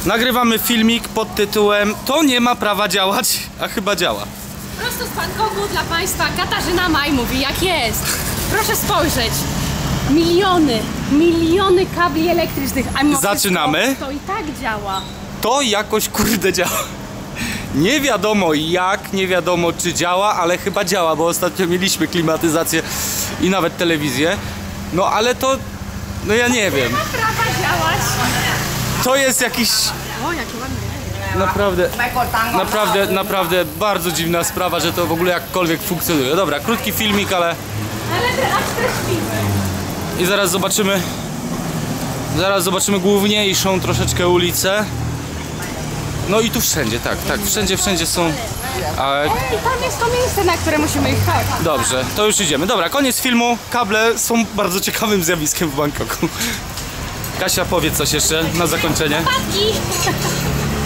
Nagrywamy filmik pod tytułem "To nie ma prawa działać", a chyba działa. Prosto z Bangkoku dla Państwa Katarzyna Maj mówi jak jest. Proszę spojrzeć. Miliony kabli elektrycznych. A mimo Zaczynamy. wszystko to i tak działa. To jakoś kurde działa. Nie wiadomo jak, nie wiadomo czy działa, ale chyba działa, bo ostatnio mieliśmy klimatyzację i nawet telewizję. No ale to, no ja nie wiem. Nie ma prawa działać. To jest jakiś... O, jakie ładne. Naprawdę bardzo dziwna sprawa, że to w ogóle jakkolwiek funkcjonuje. Dobra, krótki filmik, ale... Ale teraz też śpimy. I zaraz zobaczymy główniejszą troszeczkę ulicę. No i tu wszędzie, tak, wszędzie są... Ej, tam jest to miejsce, na które musimy iść. Tak. Dobrze, to już idziemy. Dobra, koniec filmu. Kable są bardzo ciekawym zjawiskiem w Bangkoku. Kasia, powiedz coś jeszcze na zakończenie. Padki!